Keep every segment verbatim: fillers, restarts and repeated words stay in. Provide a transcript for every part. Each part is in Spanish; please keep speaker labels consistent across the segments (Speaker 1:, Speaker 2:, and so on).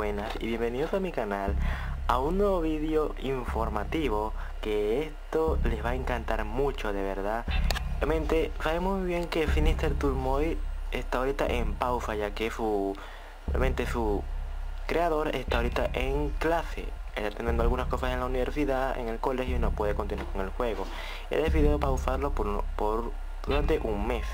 Speaker 1: buenas y bienvenidos a mi canal a un nuevo vídeo informativo que esto les va a encantar mucho, de verdad. Realmente sabemos muy bien que Sinister Turmoil está ahorita en pausa, ya que su realmente su creador está ahorita en clase. Él está teniendo algunas cosas en la universidad, en el colegio, y no puede continuar con el juego. Él decidió pausarlo por, por durante un mes.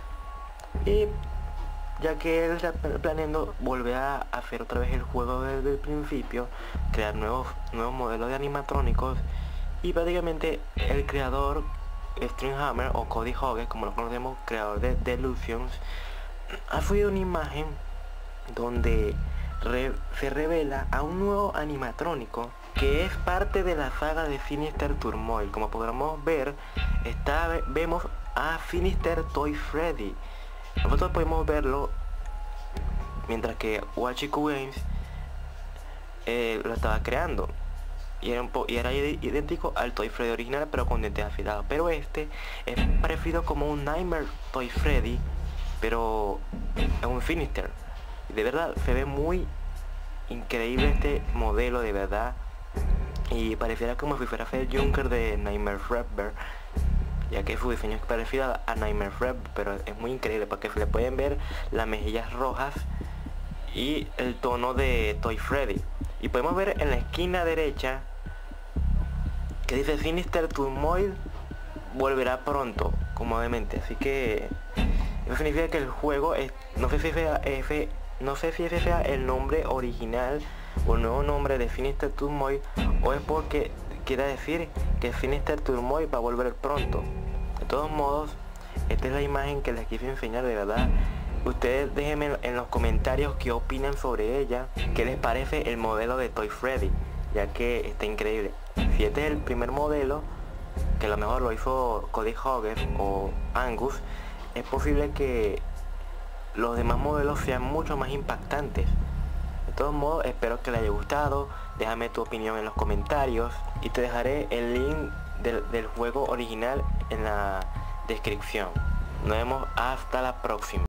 Speaker 1: Y ya que él está planeando volver a hacer otra vez el juego desde el principio, crear nuevos, nuevos modelos de animatrónicos, y prácticamente el creador Stringhammer o Cody Hogg, como lo conocemos, creador de Delusions, ha subido una imagen donde re, se revela a un nuevo animatrónico que es parte de la saga de Sinister Turmoil. Como podremos ver, está, vemos a Sinister Toy Freddy. Nosotros podemos verlo mientras que Wachiku Games eh, lo estaba creando, y era, un po y era idéntico al Toy Freddy original, pero con dientes afilados. Pero este es parecido como un Nightmare Toy Freddy, pero es un Sinister. Y de verdad se ve muy increíble este modelo, de verdad. Y pareciera como si fuera el Junker de Nightmare Fredbear, ya que su diseño es parecido a Nightmare Fredbear, pero es muy increíble porque se le pueden ver las mejillas rojas y el tono de Toy Freddy. Y podemos ver en la esquina derecha que dice Sinister Turmoil volverá pronto, comodamente. Así que eso significa que el juego es, no sé si sea ese, no sé si ese sea el nombre original o el nuevo nombre de Sinister Turmoil, o es porque quiere decir que Sinister Turmoil va a volver pronto. De todos modos, esta es la imagen que les quise enseñar, de verdad. Ustedes déjenme en los comentarios qué opinan sobre ella, qué les parece el modelo de Toy Freddy, ya que está increíble. Si este es el primer modelo, que a lo mejor lo hizo Cody Hogg o Angus, es posible que los demás modelos sean mucho más impactantes. De todos modos, espero que les haya gustado. Déjame tu opinión en los comentarios y te dejaré el link del, del juego original en la descripción. Nos vemos hasta la próxima.